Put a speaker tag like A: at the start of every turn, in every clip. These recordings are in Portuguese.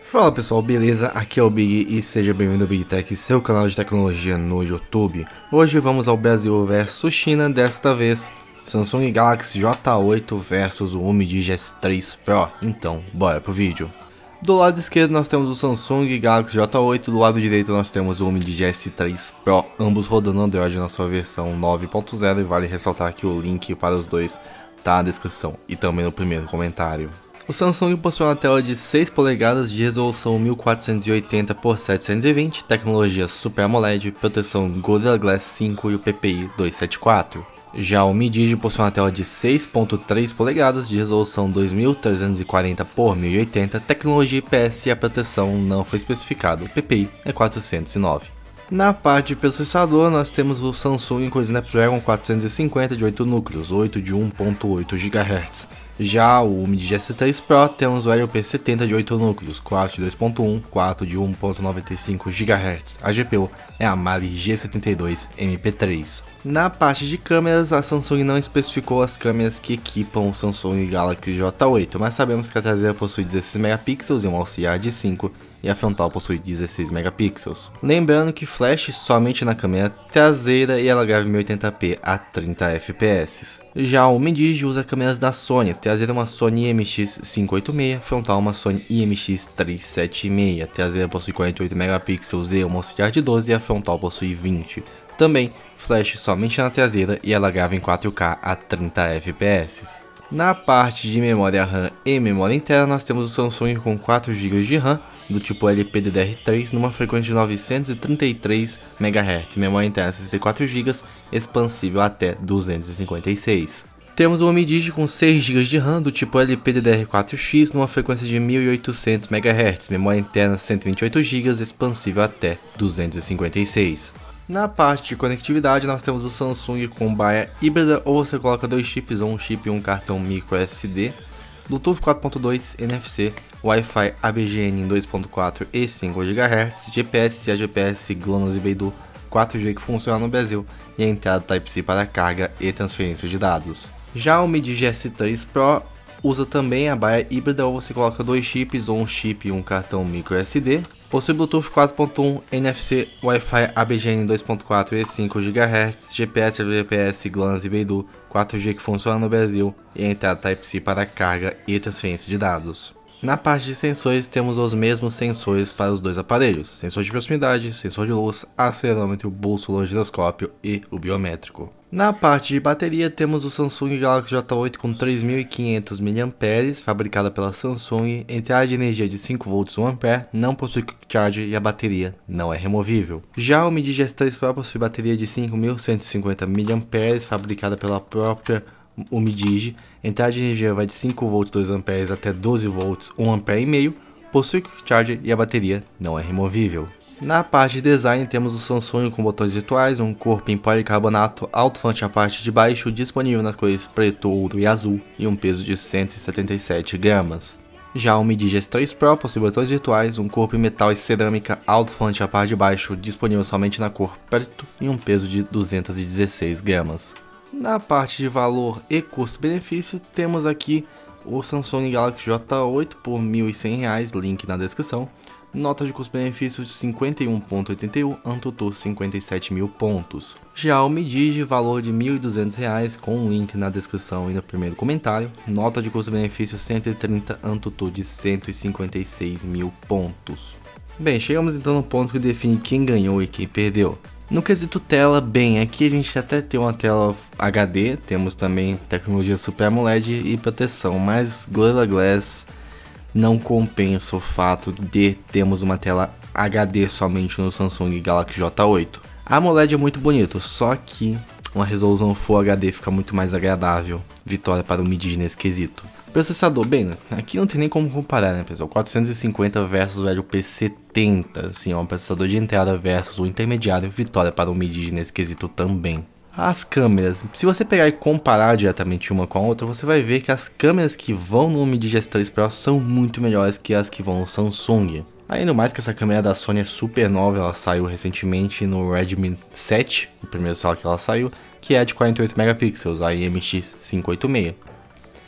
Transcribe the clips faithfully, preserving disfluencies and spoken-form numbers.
A: Fala pessoal, beleza? Aqui é o Big e seja bem-vindo ao Big Tech, seu canal de tecnologia no YouTube. Hoje vamos ao Brasil versus China, desta vez Samsung Galaxy J oito versus o Umidigi S três Pro. Então, bora pro vídeo. Do lado esquerdo nós temos o Samsung Galaxy J oito, do lado direito nós temos o Umidigi S três Pro, ambos rodando Android na sua versão nove ponto zero, e vale ressaltar que o link para os dois tá na descrição e também no primeiro comentário. O Samsung possui uma tela de seis polegadas de resolução mil quatrocentos e oitenta por setecentos e vinte, tecnologia Super AMOLED, proteção Gorilla Glass cinco e o P P I duzentos e setenta e quatro. Já o Umidigi possui uma tela de seis ponto três polegadas de resolução dois mil trezentos e quarenta por mil e oitenta, tecnologia I P S e a proteção não foi especificada, o P P I é quatrocentos e nove. Na parte de processador, nós temos o Samsung com o Snapdragon quatrocentos e cinquenta de oito núcleos, oito de um ponto oito gigahertz. Já o Umidigi S três Pro temos o Helio P setenta de oito núcleos, quatro de dois ponto um, quatro de um ponto noventa e cinco gigahertz. A G P U é a Mali G setenta e dois M P três. Na parte de câmeras, a Samsung não especificou as câmeras que equipam o Samsung Galaxy J oito, mas sabemos que a traseira possui dezesseis megapixels e um auxiliar de cinco, e a frontal possui dezesseis megapixels. Lembrando que flash somente na câmera traseira e ela grava em mil e oitenta p a trinta F P S. Já o Umidigi usa câmeras da Sony, traseira uma Sony I M X quinhentos e oitenta e seis, frontal uma Sony I M X trezentos e setenta e seis, traseira possui quarenta e oito megapixels e um auxiliar de doze e a frontal possui vinte. Também flash somente na traseira e ela grava em quatro K a trinta F P S. Na parte de memória RAM e memória interna, nós temos o Samsung com quatro gigas de RAM, do tipo L P D D R três, numa frequência de novecentos e trinta e três megahertz, memória interna sessenta e quatro gigas, expansível até duzentos e cinquenta e seis. Temos o Umidigi com seis gigas de RAM, do tipo L P D D R quatro X, numa frequência de mil e oitocentos megahertz, memória interna cento e vinte e oito gigas, expansível até duzentos e cinquenta e seis. Na parte de conectividade, nós temos o Samsung com baia híbrida, ou você coloca dois chips ou um chip e um cartão micro S D, Bluetooth quatro ponto dois, N F C, Wi-Fi A B G N dois ponto quatro e cinco gigahertz, G P S e A G P S, GLONASS e Beidou, quatro G que funciona no Brasil, e a entrada Type-C para carga e transferência de dados. Já o Umidigi S três Pro usa também a baia híbrida, ou você coloca dois chips ou um chip e um cartão micro S D, possui Bluetooth quatro ponto um, N F C, Wi-Fi A B G N dois ponto quatro e cinco gigahertz, G P S, A G P S, GLONASS e Beidou, quatro G que funciona no Brasil, e a entrada Type-C para carga e transferência de dados. Na parte de sensores, temos os mesmos sensores para os dois aparelhos: sensor de proximidade, sensor de luz, acelerômetro, bússola, giroscópio e o biométrico. Na parte de bateria, temos o Samsung Galaxy J oito com três mil e quinhentos miliampères-hora, fabricada pela Samsung, entrada de energia de cinco volts um ampere, não possui quick charge e a bateria não é removível. Já o Umidigi S três Pro possui bateria de cinco mil cento e cinquenta miliampères-hora, fabricada pela própria Umidigi, entrada de energia vai de cinco volts dois amperes até doze volts um ampere e meio, possui quick charge e a bateria não é removível. Na parte de design, temos o Samsung com botões virtuais, um corpo em policarbonato, alto-falante na parte de baixo, disponível nas cores preto, ouro e azul, e um peso de cento e setenta e sete gramas. Já o Umidigi S três Pro possui botões virtuais, um corpo em metal e cerâmica, alto-falante na parte de baixo, disponível somente na cor preto, e um peso de duzentos e dezesseis gramas. Na parte de valor e custo-benefício, temos aqui o Samsung Galaxy J oito por mil e cem reais, link na descrição. Nota de custo-benefício de cinquenta e um vírgula oitenta e um, AnTuTu cinquenta e sete mil pontos. Já o Umidigi, valor de mil e duzentos reais, com um link na descrição e no primeiro comentário. Nota de custo-benefício cento e trinta, AnTuTu de cento e cinquenta e seis mil pontos. Bem, chegamos então no ponto que define quem ganhou e quem perdeu. No quesito tela, bem, aqui a gente até tem uma tela H D, temos também tecnologia Super AMOLED e proteção, mas Gorilla Glass não compensa o fato de termos uma tela H D somente no Samsung Galaxy J oito. A AMOLED é muito bonito, só que uma resolução Full H D fica muito mais agradável. Vitória para o Umidigi nesse quesito. Processador, bem, aqui não tem nem como comparar, né, pessoal? quatrocentos e cinquenta versus o Helio P setenta, assim, ó, um processador de entrada versus o intermediário, vitória para o Umidigi nesse quesito também. As câmeras, se você pegar e comparar diretamente uma com a outra, você vai ver que as câmeras que vão no Umidigi S três Pro são muito melhores que as que vão no Samsung. Ainda mais que essa câmera da Sony é super nova, ela saiu recentemente no Redmi sete, o primeiro celular que ela saiu, que é de quarenta e oito megapixels, a I M X quinhentos e oitenta e seis.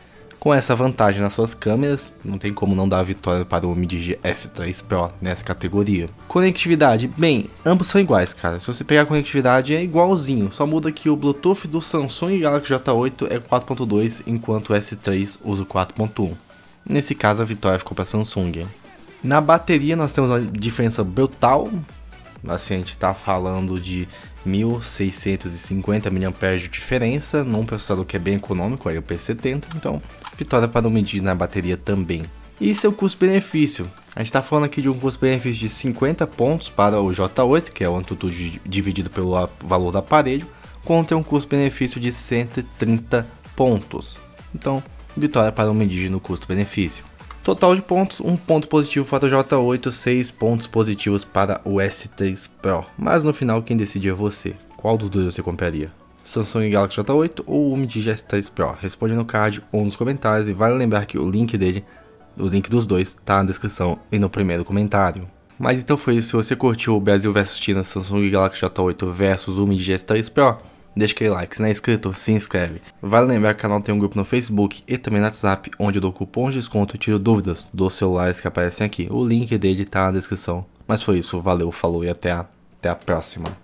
A: Com essa vantagem nas suas câmeras, não tem como não dar a vitória para o Mi Digi S três Pro nessa categoria. Conectividade, bem, ambos são iguais, cara. Se você pegar a conectividade é igualzinho, só muda que o Bluetooth do Samsung Galaxy J oito é quatro ponto dois, enquanto o S três usa o quatro ponto um. Nesse caso a vitória ficou para Samsung. Na bateria nós temos uma diferença brutal, assim a gente está falando de mil seiscentos e cinquenta miliampères-hora de diferença, num processador que é bem econômico, aí o P setenta, então vitória para o Mi Digi na bateria também. E seu custo-benefício? A gente está falando aqui de um custo-benefício de cinquenta pontos para o J oito, que é o AnTuTu dividido pelo valor do aparelho, contra um custo-benefício de cento e trinta pontos. Então, vitória para o Mi Digi no custo-benefício. Total de pontos, um ponto positivo para o J oito, seis pontos positivos para o S três Pro. Mas no final quem decide é você. Qual dos dois você compraria? Samsung Galaxy J oito ou o Mi Digi S três Pro? Responde no card ou nos comentários e vale lembrar que o link dele, o link dos dois, está na descrição e no primeiro comentário. Mas então foi isso, se você curtiu o Brasil versus China, Samsung Galaxy J oito versus o Mi Digi S três Pro, deixa aquele like, se não é inscrito, se inscreve. Vale lembrar que o canal tem um grupo no Facebook e também no WhatsApp, onde eu dou cupom de desconto e tiro dúvidas dos celulares que aparecem aqui. O link dele tá na descrição. Mas foi isso, valeu, falou e até a, até a próxima.